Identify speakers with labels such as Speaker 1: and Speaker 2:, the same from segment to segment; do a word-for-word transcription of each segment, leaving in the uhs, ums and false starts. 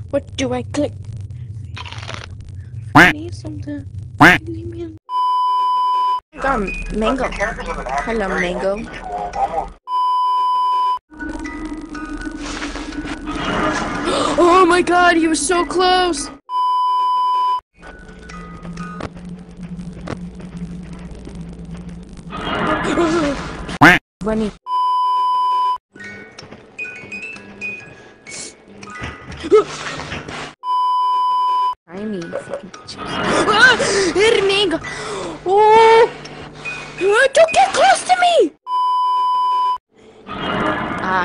Speaker 1: What do I click? I need something. Leave me alone. Got mango. Hello, mango. Oh my god, he was so close! Bunny. Tiny fucking bitches. Ah! Mango! Oh! Don't get close to me! Ah.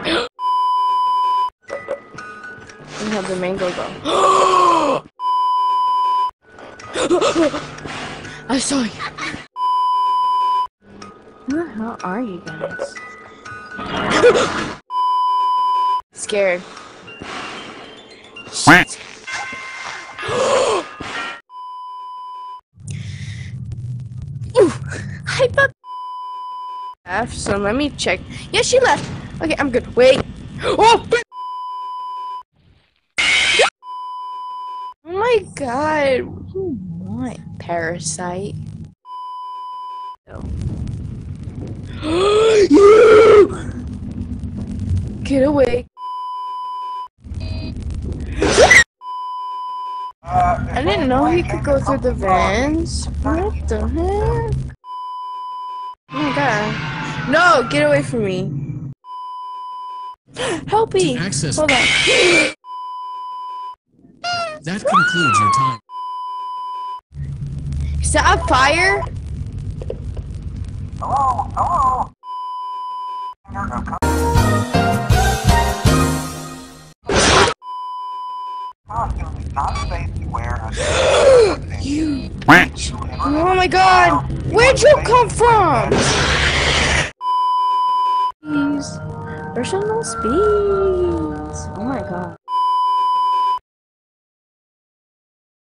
Speaker 1: And have the mango go. I saw you. Who the hell are you guys? Scared. Shit. Ooh, I thought left, so let me check. Yeah, she left. Okay, I'm good. Wait. Oh! Oh my god. What do you want, parasite? Get away. I didn't know he could go through the vents. What the heck? Oh my god. No, get away from me. Help me.
Speaker 2: Access.
Speaker 1: Hold on.
Speaker 2: That concludes your time.
Speaker 1: Is that a fire?
Speaker 3: Hello, hello. Costume is not safe to wear until
Speaker 1: You. Oh my god. Where'd you come from? Please. Personal space. Oh my god.